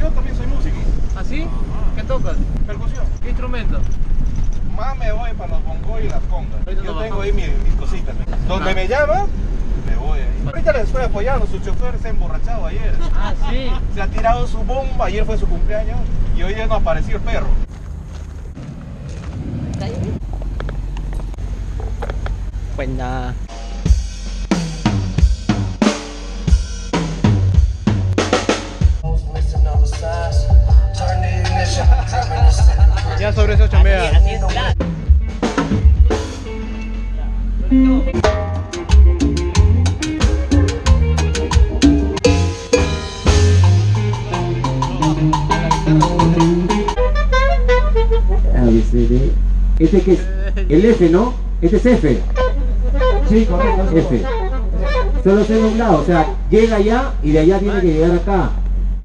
yo también soy músico. ¿Ah, sí? ¿Qué tocas? Percusión. ¿Qué instrumento? Más me voy para los bongos y las congas. Ahorita Yo nos tengo bajamos. ahí mis cositas. Donde me llaman, me voy ahí. Ahorita les estoy apoyando, su chofer se ha emborrachado ayer. Ah, sí. Se ha tirado su bomba, ayer fue su cumpleaños y hoy ya no apareció el perro. Buena. Ya sobre eso chambea. ABCD. ¿Este qué es? El F, ¿no? Este es F. Sí, correcto. F. Solo se de un lado, o sea, llega allá y de allá tiene que llegar acá.